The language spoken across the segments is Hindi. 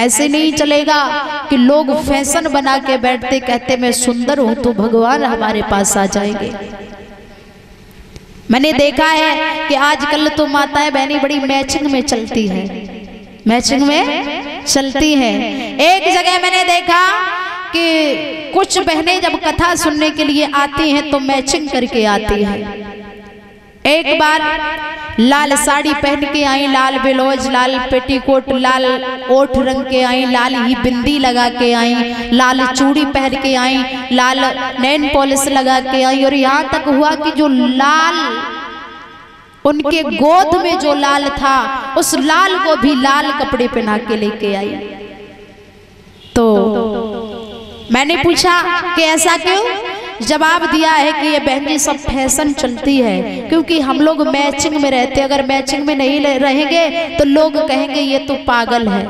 ऐसे नहीं चलेगा कि लोग फैशन बना के बैठते कहते मैं सुंदर हूं तो भगवान हमारे पास आ जाएंगे। मैंने देखा है कि आजकल तो माताएं बहनी बड़ी मैचिंग में चलती है, मैचिंग में चलती है। एक जगह मैंने देखा कि कुछ बहनें जब कथा सुनने के लिए आती हैं तो मैचिंग करके आती हैं। एक बार लाल साड़ी पहन के आई, लाल ब्लाउज, लाल पेटीकोट, लाल ओठ रंग के आई, लाल ही बिंदी लगा के आई, लाल चूड़ी पहन के आई, लाल नेल पॉलिश लगा के आई, और यहाँ तक हुआ कि जो लाल उनके गोद में जो लाल था उस लाल को भी लाल कपड़े पहना के लेके आई। तो मैंने पूछा कि ऐसा क्यों? जवाब दिया है कि ये बहन जी सब फैशन चलती है, क्योंकि हम लोग मैचिंग में रहते, अगर मैचिंग में नहीं रहेंगे तो लोग कहेंगे ये तो पागल है।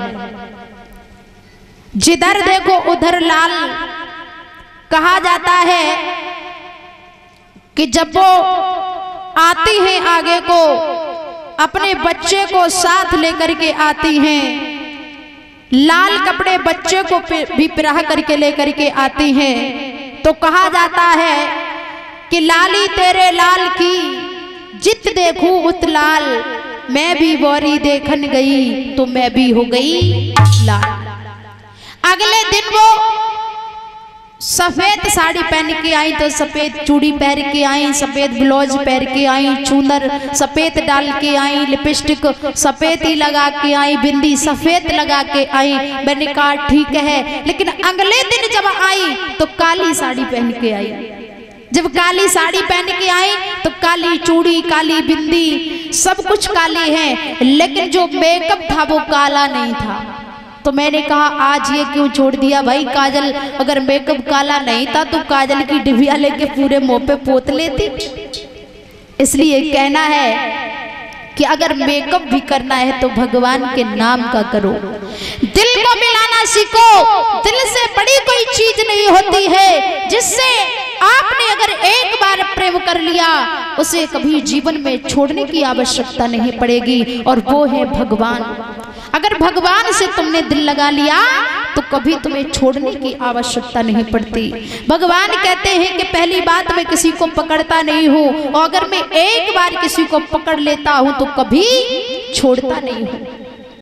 जिधर देखो उधर लाल। कहा जाता है कि जब वो आती हैं आगे को अपने बच्चे को साथ लेकर के आती हैं, लाल कपड़े बच्चे को भी पहना करके लेकर के आती हैं, तो कहा जाता है कि लाली तेरे लाल की जित देखूं उत लाल, मैं भी बोरी देखन गई तो मैं भी हो गई लाल। अगले दिन वो सफेद साड़ी पहन के आई तो सफेद चूड़ी पहन के आई, सफेद ब्लाउज पहन के आई, चूनर सफेद डाल के आई, लिपस्टिक सफेद ही लगा के आई, बिंदी सफेद लगा के आई। मैंने कहा ठीक है, लेकिन अगले दिन जब आई तो काली साड़ी पहन के आई। जब काली साड़ी पहन के आई तो काली चूड़ी, काली बिंदी, सब कुछ काली है, लेकिन जो मेकअप था वो काला नहीं था। तो मैंने कहा आज ये क्यों छोड़ दिया भाई? काजल अगर मेकअप काला नहीं था तो काजल की डिबिया लेके पूरे मुंह पे पोत लेती। इसलिए कहना है कि अगर मेकअप भी करना है तो भगवान के नाम का करो, दिल को मिलाना सीखो। दिल से बड़ी कोई चीज नहीं होती है, जिससे आपने अगर एक बार प्रेम कर लिया उसे कभी जीवन में छोड़ने की आवश्यकता नहीं पड़ेगी, और वो है भगवान। अगर भगवान से तुमने दिल लगा लिया तो कभी तुम्हें छोड़ने की आवश्यकता नहीं पड़ती। भगवान कहते हैं कि पहली बात मैं किसी को पकड़ता नहीं हूँ, और अगर मैं एक बार किसी को पकड़ लेता हूँ तो कभी छोड़ता नहीं हूँ।